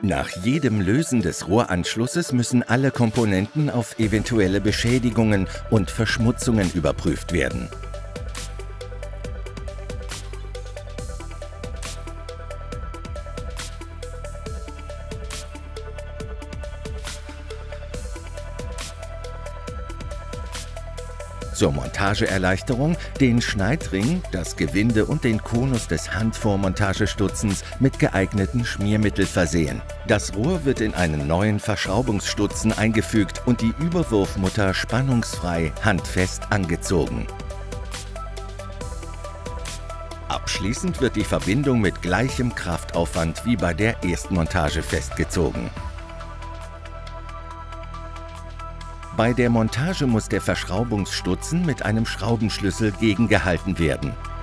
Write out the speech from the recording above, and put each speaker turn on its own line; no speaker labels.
Nach jedem Lösen des Rohranschlusses müssen alle Komponenten auf eventuelle Beschädigungen und Verschmutzungen überprüft werden. Zur Montageerleichterung den Schneidring, das Gewinde und den Konus des Handvormontagestutzens mit geeigneten Schmiermittel versehen. Das Rohr wird in einen neuen Verschraubungsstutzen eingefügt und die Überwurfmutter spannungsfrei handfest angezogen. Abschließend wird die Verbindung mit gleichem Kraftaufwand wie bei der Erstmontage festgezogen. Bei der Montage muss der Verschraubungsstutzen mit einem Schraubenschlüssel gegengehalten werden.